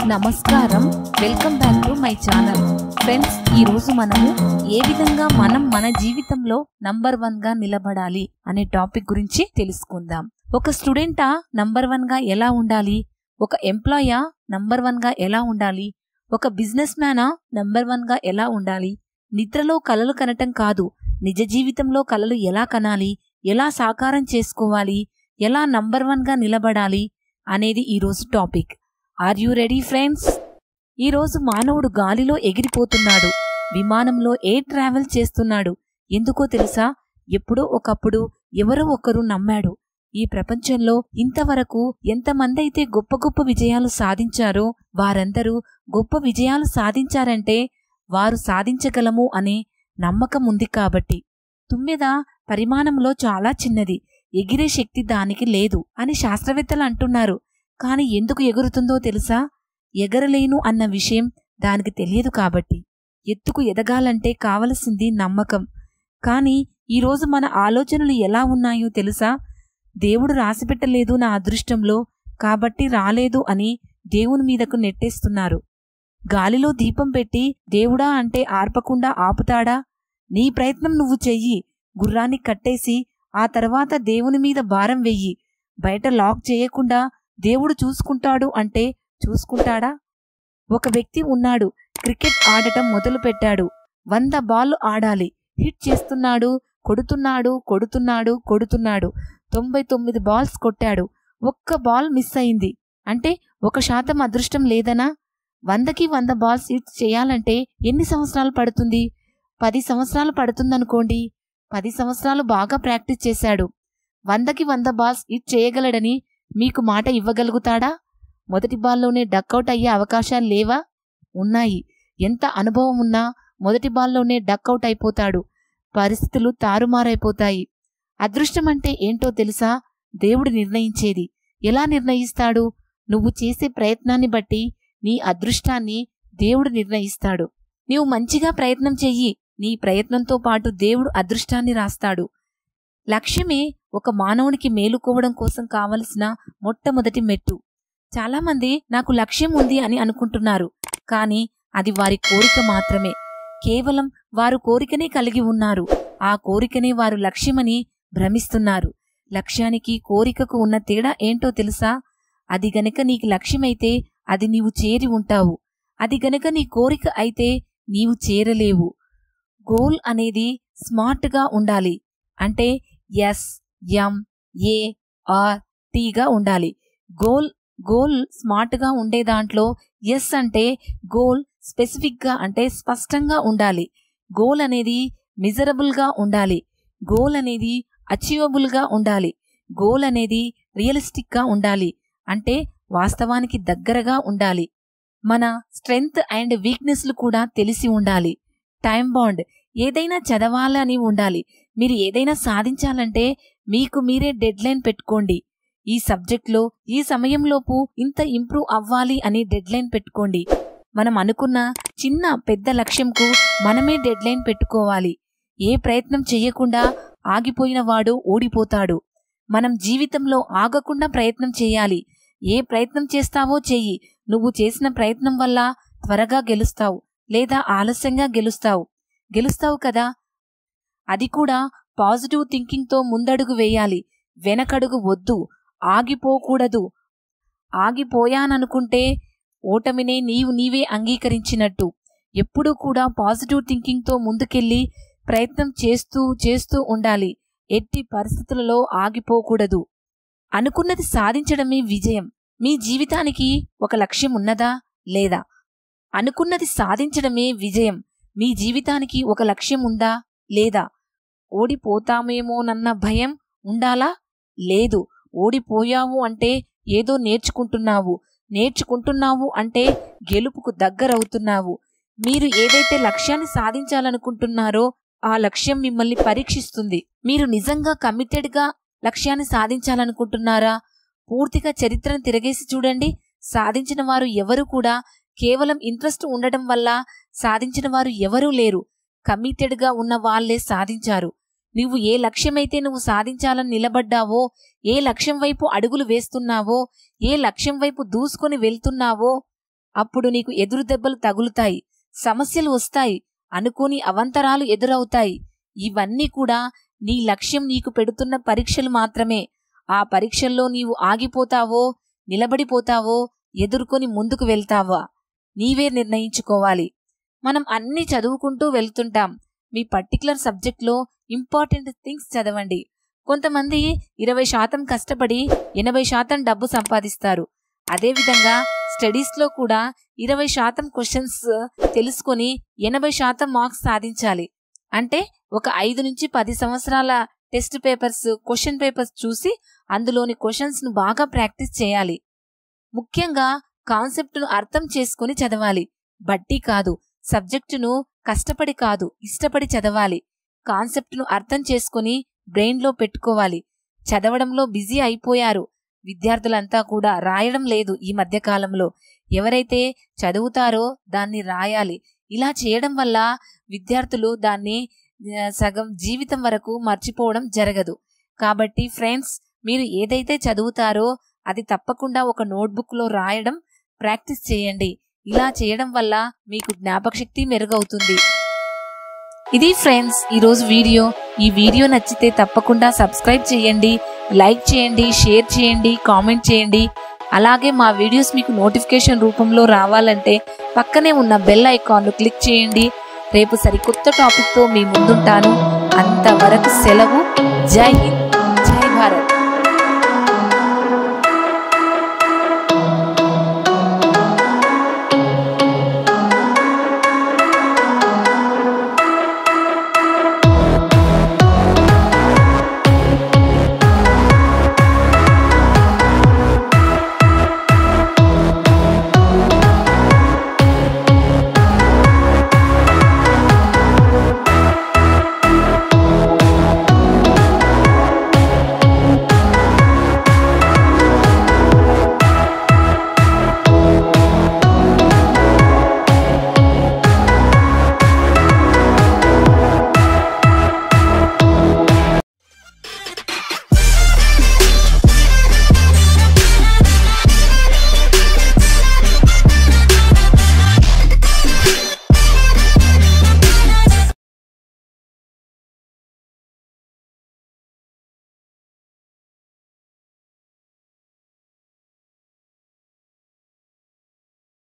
నమస్కారం, welcome back to my channel. Friends, ఈరోజు మనము ఏ విధంగా మన జీవితంలో నంబర్ 1 గా నిలబడాలి అనే టాపిక్ గురించి తెలుసుకుందాం. ఒక స్టూడెంటా నంబర్ 1 గా ఎలా ఉండాలి, ఒక ఎంప్లాయా నంబర్ 1 గా ఎలా ఉండాలి, ఒక బిజినెస్ మ్యానా నంబర్ 1 గా ఎలా ఉండాలి, నిద్రలో కలలు కనటం కాదు, నిజ జీవితంలో కలలు ఎలా కనాలి, ఎలా సాకారం చేసుకోవాలి, ఎలా నంబర్ 1 గా నిలబడాలి అనేది ఈరోజు topic. Are you ready friends? ఈరోజు మానవుడు గాలిలో ఎగిరిపోతున్నాడు, విమానంలో ఎయిర్ ట్రావెల్ చేస్తున్నాడు. ఎందుకో తెలుసా? ఎప్పుడో ఒకప్పుడు ఎవరో ఒకరు నమ్మాడు. ఈ ప్రపంచంలో ఇంతవరకు ఎంతమంది అయితే గొప్ప గొప్ప విజయాలు సాధించారో వారందరూ గొప్ప విజయాలు సాధించారంటే వారు సాధించగలము అనే నమ్మకం ఉంది కాబట్టి. తుమ్మెద పరిమాణంలో చాలా చిన్నది, ఎగిరే శక్తి దానికి లేదు అని శాస్త్రవేత్తలు అంటున్నారు. కాని ఎందుకు ఎగురుతుందో తెలుసా? ఎగరలేను అన్న విషయం దానికి తెలియదు కాబట్టి. ఎత్తుకు ఎదగాలంటే కావలసింది నమ్మకం. కాని ఈరోజు మన ఆలోచనలు ఎలా ఉన్నాయో తెలుసా? దేవుడు రాసిపెట్టలేదు నా అదృష్టంలో, కాబట్టి రాలేదు అని దేవుని మీదకు నెట్టేస్తున్నారు. గాలిలో దీపం పెట్టి దేవుడా అంటే ఆర్పకుండా ఆపుతాడా? నీ ప్రయత్నం నువ్వు చెయ్యి, గుర్రాన్ని కట్టేసి ఆ తర్వాత దేవుని మీద భారం వెయ్యి. బయట లాక్ చేయకుండా దేవుడు చూసుకుంటాడు అంటే చూసుకుంటాడా? ఒక వ్యక్తి ఉన్నాడు, క్రికెట్ ఆడటం మొదలుపెట్టాడు. 100 బాల్ ఆడాలి. హిట్ చేస్తున్నాడు, కొడుతున్నాడు 99 బాల్స్ కొట్టాడు. ఒక్క బాల్ మిస్ అయింది అంటే 1% అదృష్టం లేదనా? 100కి 100 బాల్స్ హిట్ చేయాలంటే ఎన్ని సంవత్సరాలు పడుతుంది? 10 సంవత్సరాలు పడుతుందనుకోండి. 10 సంవత్సరాలు బాగా ప్రాక్టీస్ చేశాడు. 100కి 100 బాల్స్ హిట్ చేయగలడని మీకు మాట ఇవ్వగలుగుతాడా? మొదటి బాల్లోనే డక్అవుట్ అయ్యే అవకాశాలు లేవా? ఉన్నాయి. ఎంత అనుభవం ఉన్నా మొదటి బాల్లోనే డక్అవుట్ అయిపోతాడు. పరిస్థితులు తారుమారైపోతాయి. అదృష్టం అంటే ఏంటో తెలుసా? దేవుడు నిర్ణయించేది. ఎలా నిర్ణయిస్తాడు? నువ్వు చేసే ప్రయత్నాన్ని బట్టి నీ అదృష్టాన్ని దేవుడు నిర్ణయిస్తాడు. నీవు మంచిగా ప్రయత్నం చెయ్యి, నీ ప్రయత్నంతో పాటు దేవుడు అదృష్టాన్ని రాస్తాడు. లక్ష్యమే ఒక మానవునికి మేలుకోవడం కోసం కావలసిన మొట్టమొదటి మెట్టు. చాలామంది నాకు లక్ష్యం ఉంది అని అనుకుంటున్నారు. కానీ అది వారి కోరిక మాత్రమే. కేవలం వారు కోరికనే కలిగి ఉన్నారు. ఆ కోరికనే వారు లక్ష్యమని భ్రమిస్తున్నారు. లక్ష్యానికి కోరికకు ఉన్న తేడా ఏంటో తెలుసా? అది గనక నీకు లక్ష్యమైతే అది నీవు చేరి ఉంటావు. అది గనక నీ కోరిక అయితే నీవు చేరలేవు. గోల్ అనేది స్మార్ట్గా ఉండాలి. అంటే SMARTగా ఉండాలి. గోల్ స్మార్ట్గా ఉండే దాంట్లో ఎస్ అంటే గోల్ స్పెసిఫిక్గా అంటే స్పష్టంగా ఉండాలి. గోల్ అనేది మెజరబుల్గా ఉండాలి. గోల్ అనేది అచీవబుల్గా ఉండాలి. గోల్ అనేది రియలిస్టిక్గా ఉండాలి. అంటే వాస్తవానికి దగ్గరగా ఉండాలి. మన స్ట్రెంగ్త్ అండ్ వీక్నెస్లు కూడా తెలిసి ఉండాలి. Time bound. ఏదైనా చదవాలని ఉండాలి. మీరు ఏదైనా సాధించాలంటే మీకు మీరే డెడ్లైన్ పెట్టుకోండి. ఈ సబ్జెక్ట్లో ఈ సమయంలోపు ఇంత ఇంప్రూవ్ అవ్వాలి అని డెడ్లైన్ పెట్టుకోండి. మనం అనుకున్న చిన్న పెద్ద లక్ష్యంకు మనమే డెడ్లైన్ పెట్టుకోవాలి. ఏ ప్రయత్నం చెయ్యకుండా ఆగిపోయిన వాడు ఓడిపోతాడు. మనం జీవితంలో ఆగకుండా ప్రయత్నం చేయాలి. ఏ ప్రయత్నం చేస్తావో చెయ్యి. నువ్వు చేసిన ప్రయత్నం వల్ల త్వరగా గెలుస్తావు లేదా ఆలస్యంగా గెలుస్తావు కదా. అది కూడా పాజిటివ్ థింకింగ్తో ముందడుగు వేయాలి. వెనకడుగు వద్దు. ఆగిపోకూడదు. ఆగిపోయాననుకుంటే ఓటమినే నీవే అంగీకరించినట్టు. ఎప్పుడూ కూడా పాజిటివ్ థింకింగ్తో ముందుకెళ్ళి ప్రయత్నం చేస్తూ ఉండాలి. ఎట్టి పరిస్థితులలో ఆగిపోకూడదు. అనుకున్నది సాధించడమే విజయం. మీ జీవితానికి ఒక లక్ష్యం ఉన్నదా లేదా? అనుకున్నది సాధించడమే విజయం. మీ జీవితానికి ఒక లక్ష్యం ఉందా లేదా? ఓడిపోతామేమోనన్న భయం ఉండాలా? లేదు. ఓడిపోయావు అంటే ఏదో నేర్చుకుంటున్నావు అంటే గెలుపుకు దగ్గరవుతున్నావు. మీరు ఏదైతే లక్ష్యాన్ని సాధించాలనుకుంటున్నారో ఆ లక్ష్యం మిమ్మల్ని పరీక్షిస్తుంది. మీరు నిజంగా కమిటెడ్గా లక్ష్యాన్ని సాధించాలనుకుంటున్నారా? పూర్తిగా చరిత్రను తిరగేసి చూడండి. సాధించిన వారు ఎవరు కూడా కేవలం ఇంట్రెస్ట్ ఉండటం వల్ల సాధించిన వారు ఎవరూ లేరు. కమిటెడ్గా ఉన్న వాళ్లే సాధించారు. నువ్వు ఏ లక్ష్యమైతే నువ్వు సాధించాలని నిలబడ్డావో, ఏ లక్ష్యం వైపు అడుగులు వేస్తున్నావో, ఏ లక్ష్యం వైపు దూసుకొని వెళ్తున్నావో అప్పుడు నీకు ఎదురు దెబ్బలు తగులుతాయి, సమస్యలు వస్తాయి, అనుకోని అవాంతరాలు ఎదురవుతాయి. ఇవన్నీ కూడా నీ లక్ష్యం నీకు పెడుతున్న పరీక్షలు మాత్రమే. ఆ పరీక్షల్లో నీవు ఆగిపోతావో, నిలబడిపోతావో, ఎదుర్కొని ముందుకు వెళ్తావా నీవే నిర్ణయించుకోవాలి. మనం అన్నీ చదువుకుంటూ వెళ్తుంటాం. మీ పర్టికులర్ సబ్జెక్ట్లో ఇంపార్టెంట్ థింగ్స్ చదవండి. కొంతమంది 20% కష్టపడి 80% డబ్బు సంపాదిస్తారు. అదేవిధంగా స్టడీస్లో కూడా 20% క్వశ్చన్స్ తెలుసుకొని 80% మార్క్స్ సాధించాలి. అంటే ఒక 5 నుంచి 10 సంవత్సరాల టెస్ట్ పేపర్స్, క్వశ్చన్ పేపర్స్ చూసి అందులోని క్వశ్చన్స్ను బాగా ప్రాక్టీస్ చేయాలి. ముఖ్యంగా కాన్సెప్ట్ను అర్థం చేసుకుని చదవాలి. బట్టి కాదు, సబ్జెక్టును కష్టపడి కాదు, ఇష్టపడి చదవాలి. కాన్సెప్ట్ను అర్థం చేసుకుని బ్రెయిన్లో పెట్టుకోవాలి. చదవడంలో బిజీ అయిపోయారు విద్యార్థులంతా కూడా, రాయడం లేదు ఈ మధ్యకాలంలో. ఎవరైతే చదువుతారో దాన్ని రాయాలి. ఇలా చేయడం వల్ల విద్యార్థులు దాన్ని సగం జీవితం వరకు మర్చిపోవడం జరగదు. కాబట్టి ఫ్రెండ్స్, మీరు ఏదైతే చదువుతారో అది తప్పకుండా ఒక నోట్బుక్లో రాయడం ప్రాక్టీస్ చేయండి. ఇలా చేయడం వల్ల మీకు జ్ఞాపకశక్తి మెరుగవుతుంది. ఇది ఫ్రెండ్స్ ఈరోజు వీడియో. ఈ వీడియో నచ్చితే తప్పకుండా సబ్స్క్రైబ్ చేయండి, లైక్ చేయండి, షేర్ చేయండి, కామెంట్ చేయండి. అలాగే మా వీడియోస్ మీకు నోటిఫికేషన్ రూపంలో రావాలంటే పక్కనే ఉన్న బెల్ ఐకాన్ను క్లిక్ చేయండి. రేపు సరికొత్త టాపిక్తో మీ ముందుంటాను. అంతవరకు సెలవు. జై హింద్.